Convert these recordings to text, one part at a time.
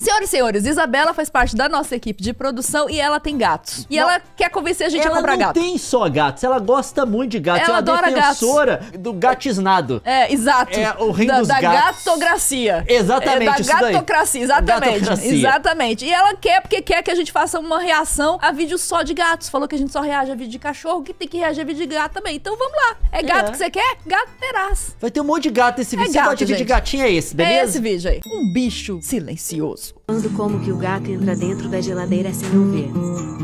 Senhoras e senhores, Isabela faz parte da nossa equipe de produção e ela tem gatos. E ela quer convencer a gente a comprar gato. Ela não tem só gatos, ela gosta muito de gatos. Ela adora defensora do gatisnado. É, exato. É o reino dos gatos. Da gatocracia. Exatamente, isso daí. Da gatocracia, exatamente. Gatocracia. Exatamente. E ela quer, porque quer que a gente faça uma reação a vídeos só de gatos. Falou que a gente só reage a vídeo de cachorro, que tem que reagir a vídeo de gato também. Então vamos lá. É gato que você quer? Gato terás. Vai ter um monte de gato nesse vídeo. Você gosta de vídeo de gatinho, é esse, beleza? É esse vídeo aí. Um bicho silencioso. Como que o gato entra dentro da geladeira sem eu ver?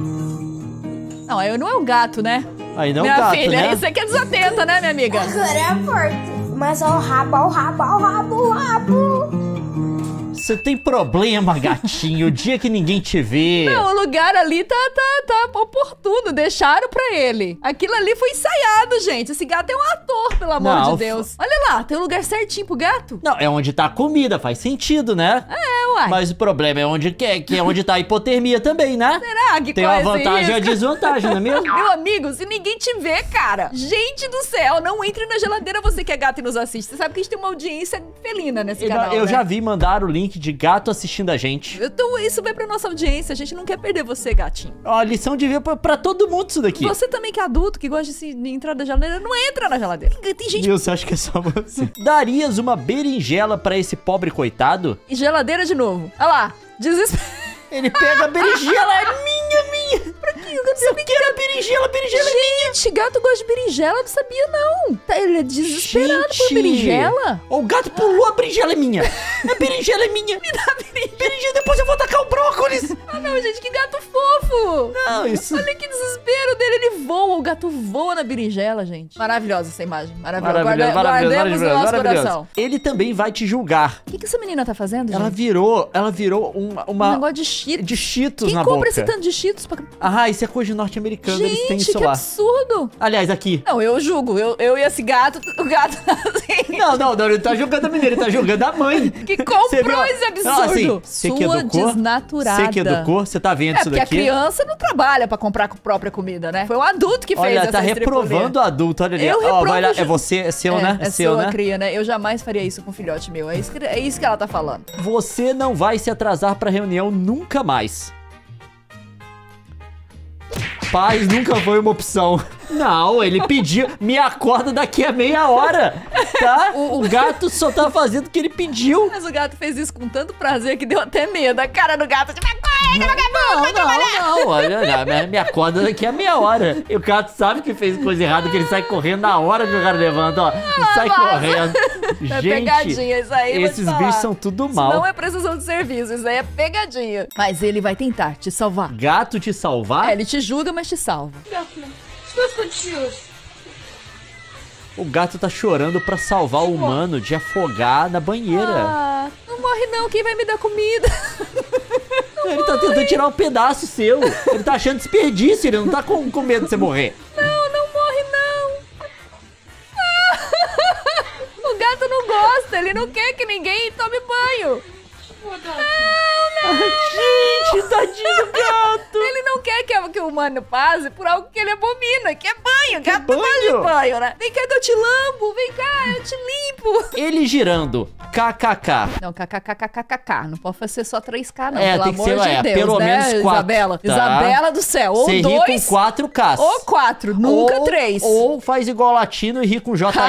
Não, aí não é o gato, né? Aí não é minha o gato, filha, né? Isso aqui é desatenta, né, minha amiga? Agora é a porta. Mas ó o rabo, ó o rabo, ó o rabo, ó o rabo. Você tem problema, gatinho, o dia que ninguém te vê. Não, o lugar ali tá oportuno, deixaram pra ele. Aquilo ali foi ensaiado, gente. Esse gato é um ator, pelo amor de Deus. Olha lá, tem um lugar certinho pro gato. Não, é onde tá a comida, faz sentido, né? É, uai. Mas o problema é onde que é onde tá a hipotermia também, né? Será que tem uma vantagem e uma desvantagem, não é mesmo? Meu amigo, se ninguém te vê, cara, gente do céu, não entre na geladeira você que é gato e nos assiste. Você sabe que a gente tem uma audiência felina nesse canal, Eu né? já vi mandar o link de gato assistindo a gente. Então isso vai pra nossa audiência, a gente não quer perder você, gatinho. Ó, lição de vida pra todo mundo isso daqui. Você também que é adulto, que gosta de entrar na geladeira, não entra na geladeira. Tem gente... Você acha que é só você? Darias uma berinjela pra esse pobre coitado? E geladeira de novo. Olha lá, desespero. Ele pega a berinjela, é minha. Pra quê? Eu não sabia que era berinjela é minha. Gente, gato gosta de berinjela, eu não sabia não. Ele é desesperado por berinjela. O gato pulou, a berinjela é minha. A berinjela é minha. Me dá berinjela, depois eu vou tacar o brócolis. Ah não, gente, que gato fofo. Não, isso... Olha que desespero dele, ele voa, o gato voa na berinjela, gente. Maravilhosa essa imagem, maravilhosa. Guardemos no nosso coração. Ele também vai te julgar. O que essa menina tá fazendo, gente? Ela virou um negócio de Cheetos. De Cheetos na boca. Quem compra esse tanto de Cheetos pra... Ah, isso é coisa de norte-americano, eles têm isso lá. Gente, que absurdo. Aliás, aqui. Não, eu julgo. Eu e esse gato, o gato tá assim. Não, ele tá julgando a menina, ele tá julgando a mãe. Que comprou esse absurdo. Você que educou, desnaturada. Você que educou, você tá vendo isso daqui? Porque a criança não trabalha pra comprar a própria comida, né? Foi um adulto que fez essa Olha, tá reprovando o adulto, olha ali. Eu reprovo. Vai lá, é você, é seu, né? É seu, né? Cria, né? Eu jamais faria isso com um filhote meu. É isso que ela tá falando. Você não vai se atrasar pra reunião nunca mais. Paz nunca foi uma opção. Não, ele pediu, me acorda daqui a meia hora, tá? O gato só tá fazendo o que ele pediu. Mas o gato fez isso com tanto prazer que deu até medo. A cara do gato, tipo, não, olha, me acorda daqui a meia hora. E o gato sabe que fez coisa errada, que ele sai correndo na hora que o cara levanta, ó. Sai correndo. É Gente, pegadinha isso aí, esses bichos são tudo mal. Isso não é prestação de serviço, isso aí é pegadinha. Mas ele vai tentar te salvar. Gato te salvar? É, ele te julga, mas te salva. O gato tá chorando pra salvar o humano de afogar na banheira. Ah, não morre não, quem vai me dar comida? Ele tá tentando tirar um pedaço seu. Ele tá achando desperdício, ele não tá com medo de você morrer. Não morre não. O gato não gosta, ele não quer que ninguém tome banho. Não. Gente, tadinho do gato. Ele não quer que o humano passe por algo que ele abomina, que é banho. Gato gosta de banho, né? Vem cá que eu te lambo, vem cá, eu te limpo. Ele girando, kkk. Não, kkkkkk, não pode ser só 3K não, pelo tem que amor ser, de Deus, pelo menos 4, Isabela, tá? Isabela do céu, ou você 2, ri com 4Ks. ou 4, nunca 3. Ou faz igual latino e ri com JE.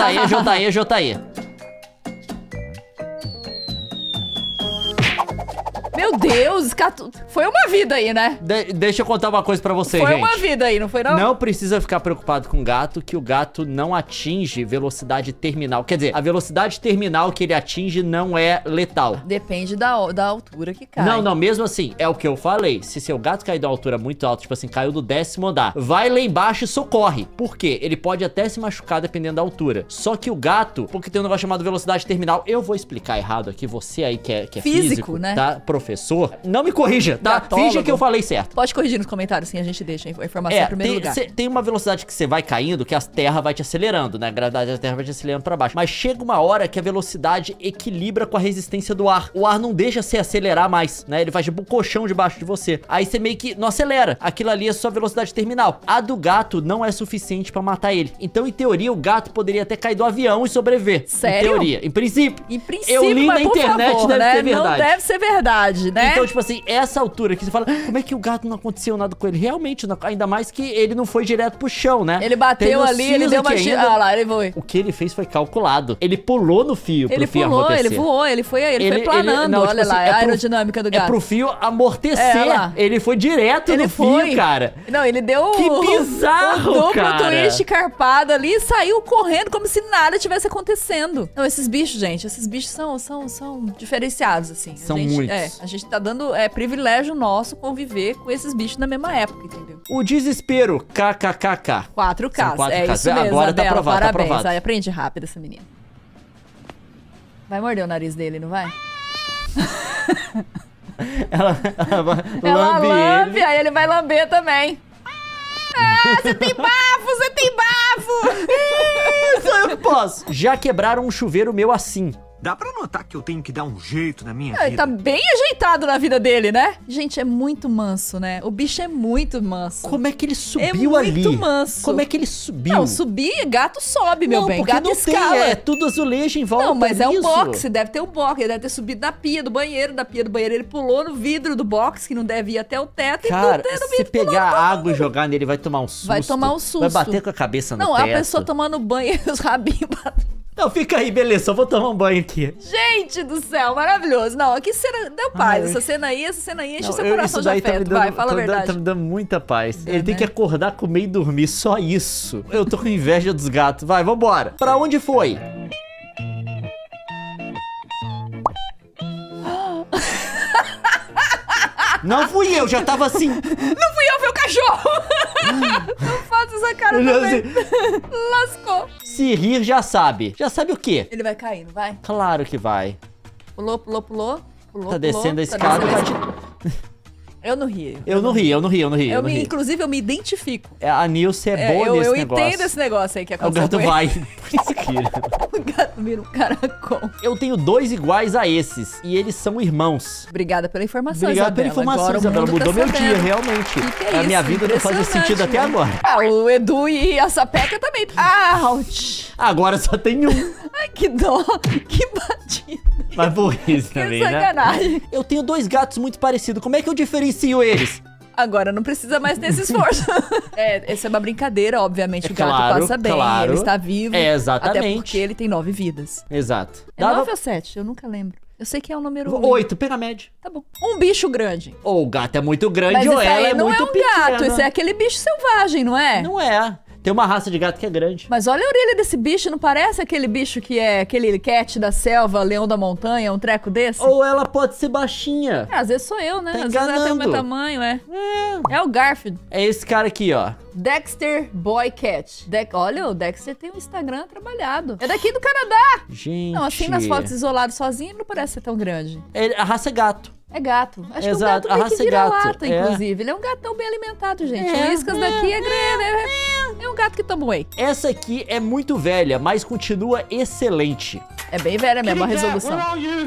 Meu Deus, foi uma vida aí, né? Deixa eu contar uma coisa pra você, foi gente. Foi uma vida aí, não foi não? Não precisa ficar preocupado com o gato, que o gato não atinge velocidade terminal. Quer dizer, a velocidade terminal que ele atinge não é letal. Depende da altura que cai. Não, mesmo assim, é o que eu falei. Se seu gato cair de uma altura muito alta, tipo assim, caiu do 10º andar, vai lá embaixo e socorre. Por quê? Ele pode até se machucar dependendo da altura. Só que o gato, porque tem um negócio chamado velocidade terminal, eu vou explicar errado aqui, você aí que é físico, né? Tá? Professor, não me corrija, tá? Gatólogo. Finge que eu falei certo. Pode corrigir nos comentários, sim, a gente deixa a informação em primeiro lugar. Tem uma velocidade que você vai caindo, que a terra vai te acelerando, né? A gravidade da terra vai te acelerando pra baixo. Mas chega uma hora que a velocidade equilibra com a resistência do ar. O ar não deixa você acelerar mais, né? Ele faz tipo um colchão debaixo de você. Aí você meio que não acelera. Aquilo ali é sua velocidade terminal. A do gato não é suficiente pra matar ele. Então, em teoria, o gato poderia até cair do avião e sobreviver. Sério? Em teoria. Em princípio. Em princípio, eu li mas na internet, favor, deve né? ser verdade. Não deve ser verdade. pode, né? Então, tipo assim, essa altura que você fala, como é que o gato não aconteceu nada com ele? Realmente, ainda mais que ele não foi direto pro chão, né? Ele bateu ali, ele deu uma... Ah lá, ele foi. O que ele fez foi calculado. Ele pulou no fio pro fio amortecer. Ele voou, ele foi planando. Não, olha tipo lá, assim, a aerodinâmica do gato. É pro fio amortecer. Ele foi direto no fio, cara. Não, ele deu que bizarro, cara. Duplo twist carpado ali e saiu correndo como se nada tivesse acontecendo. Não, esses bichos, gente, esses bichos são diferenciados, assim. São muitos. A gente tá dando privilégio nosso conviver com esses bichos na mesma época, entendeu? O desespero, kkkk. 4Ks, é isso mesmo. Agora tá aprovado, parabéns. tá aprovado. Aí, aprende rápido essa menina. Vai morder o nariz dele, não vai? Ela lambe, aí ele vai lamber também. Ah, você tem bafo, você tem bafo! Só eu que posso. Já quebraram um chuveiro meu assim. Dá pra notar que eu tenho que dar um jeito na minha vida. vida. Tá bem ajeitado na vida dele, né? Gente, é muito manso, né? O bicho é muito manso. Como é que ele subiu ali? É muito manso. Como é que ele subiu? Não, subir, gato sobe, meu bem. Gato escala. É tudo azulejo em volta. Não, mas é um boxe, deve ter um boxe. Ele deve ter subido na pia do banheiro, ele pulou no vidro do boxe, que não deve ir até o teto. Cara, se pegar água e jogar nele, vai tomar um susto. Vai tomar um susto. Vai bater com a cabeça no teto. Não, a pessoa tomando banho e os rabinhos batendo. Não, fica aí, beleza, só vou tomar um banho aqui. Gente do céu, maravilhoso. Não, aqui cena deu paz. Essa cena aí enche seu coração de afeto. Vai, fala a verdade. Tá me dando muita paz. Ele tem que acordar, comer e dormir, só isso. Eu tô com inveja dos gatos. Vai, vambora. Pra onde foi? Não fui eu, já tava assim. Não fui eu, foi o cachorro. Não faço essa cara também. Lascou. Se rir, já sabe. Já sabe o quê? Ele vai cair, não vai? Claro que vai. Pulou. Tá descendo a escada. Eu não ri. Eu não ri. Inclusive, eu me identifico. A Nilce é boa nesse negócio. Eu entendo esse negócio aí que aconteceu. O gato vai. Por isso que... O gato vira um caracol. Eu tenho 2 iguais a esses. E eles são irmãos. Obrigada pela informação, Obrigado pela informação, Isabela. Mudou meu dia, realmente. Que é a minha vida não fazia sentido até agora. Ah, o Edu e a Sapeca também. Ouch. Agora só tem um. Ai, que dó. Que batida. Mas burrice também, né? Sacanagem. Eu tenho 2 gatos muito parecidos. Como é que eu diferencio eles? Agora não precisa mais desse esforço. Essa é uma brincadeira, obviamente. O gato passa bem, ele está vivo. Exatamente. Até porque ele tem 9 vidas. Exato. É 9 ou 7? Eu nunca lembro. Eu sei que é o número 8, pega a média. Tá bom. Um bicho grande. Ou o gato é muito grande, mas ou ela é muito pequena. Não é um gato, esse é aquele bicho selvagem, não é? Não é. Tem uma raça de gato que é grande. Mas olha a orelha desse bicho, não parece aquele bicho que é aquele cat da selva, leão da montanha, um treco desse? Ou ela pode ser baixinha. Às vezes sou eu, né? Tá às vezes ela tem o meu tamanho, É o Garfield. É esse cara aqui, ó. Dexter Boy Cat. Olha, o Dexter tem um Instagram trabalhado. É daqui do Canadá. Gente. Não, assim nas fotos isolado sozinho, ele não parece ser tão grande. A raça é gato. É gato. Acho Exato. que é um gato meio que vira-lata, é. inclusive. Ele é um gatão bem alimentado, gente. O Whiskas daqui é grande. É um gato que toma whey. Essa aqui é muito velha, mas continua excelente. É bem velha mesmo, a resolução.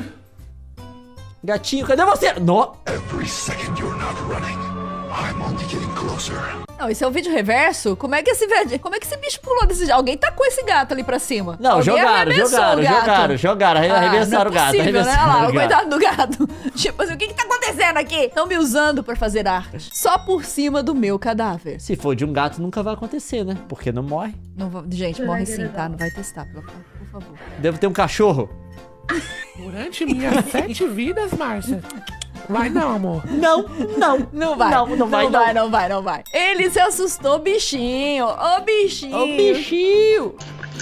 Gatinho, cadê você? No. Every second you're not running, I'm only getting closer. Não, esse é o vídeo reverso? Como é que esse bicho pulou desse jeito? Alguém tacou esse gato ali pra cima. Não, jogaram, arremessaram o gato. Né? Olha lá, coitado do gato. Tipo assim, o que tá acontecendo aqui? Estão me usando pra fazer arte. Só por cima do meu cadáver. Se for de um gato, nunca vai acontecer, né? Porque não morre. Gente, morre sim, tá? Não vai testar, por favor. Devo ter um cachorro. Durante minhas 7 vidas, Márcia. Vai não, amor. Não vai. Não vai. Ele se assustou, bichinho. Ô, bichinho.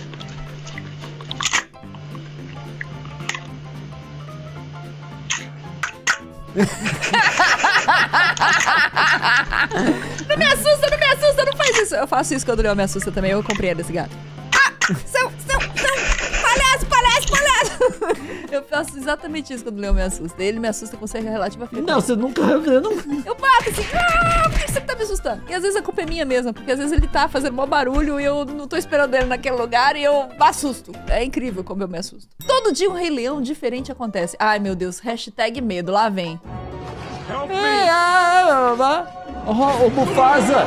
Não me assusta, não faz isso. Eu faço isso quando o Leão me assusta também, eu compreendo esse gato. Seu palhaço. Eu faço exatamente isso quando o Leão me assusta. Ele me assusta com certa relativa frequência. Não, você nunca... Eu bato assim, por que você tá me assustando? E às vezes a culpa é minha mesmo, porque às vezes ele tá fazendo mó barulho e eu não tô esperando ele naquele lugar e eu assusto. É incrível como eu me assusto. Todo dia um Rei Leão diferente acontece. Ai, meu Deus, hashtag medo, lá vem. O Mufasa!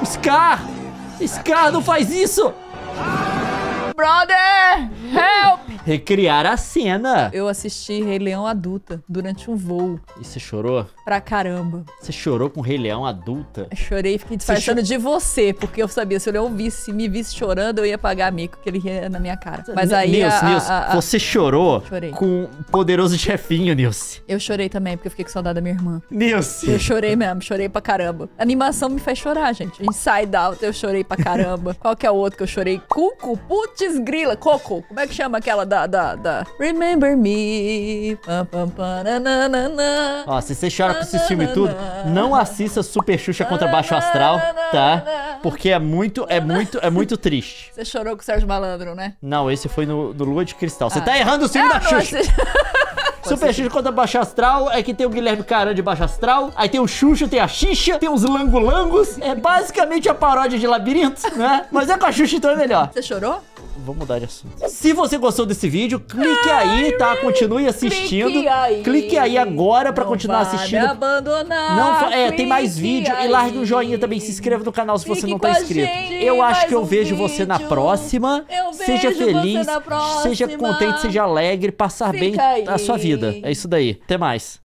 Scar, não faz isso! Brother, help! recriar a cena. Eu assisti Rei Leão adulta durante um voo. E você chorou? Pra caramba. Você chorou com Rei Leão adulta? Eu chorei e fiquei disfarçando de você, porque eu sabia, se o Leão me visse chorando, eu ia pagar mico, que ele ria na minha cara. Mas aí Nilce, você chorou Chorei. com Poderoso Chefinho, Nilce. Eu chorei também, porque eu fiquei com saudade da minha irmã. Nilce. Eu chorei mesmo, chorei pra caramba. A animação me faz chorar, gente. Inside Out, eu chorei pra caramba. Qual que é o outro que eu chorei? Cuco, putz grila, Coco. Como é que chama aquela da Remember Me. Pam, pam, pam, nananana. Ó, se você chora com esse filme e tudo, não assista Super Xuxa contra Baixo Astral, tá? Porque é muito triste. Você chorou com o Sérgio Malandro, né? Não, esse foi no Lua de Cristal. Você tá errando o filme da não Xuxa. Super Xuxa contra Baixo Astral, é que tem o Guilherme Caran de Baixo Astral, aí tem o Xuxa, tem a Xixa, tem os Langolangos. É basicamente a paródia de Labirinto, né? Mas é com a Xuxa, então é melhor. Você chorou? Vou mudar de assunto. Se você gostou desse vídeo, clique aí, tá? Continue assistindo. Clique aí agora pra continuar assistindo. Não vai me abandonar. Não, tem mais vídeo. E largue um joinha também. Se inscreva no canal se você não tá inscrito. Eu acho que eu vejo você na próxima. Seja feliz, seja contente, seja alegre, passar bem a sua vida. É isso daí. Até mais.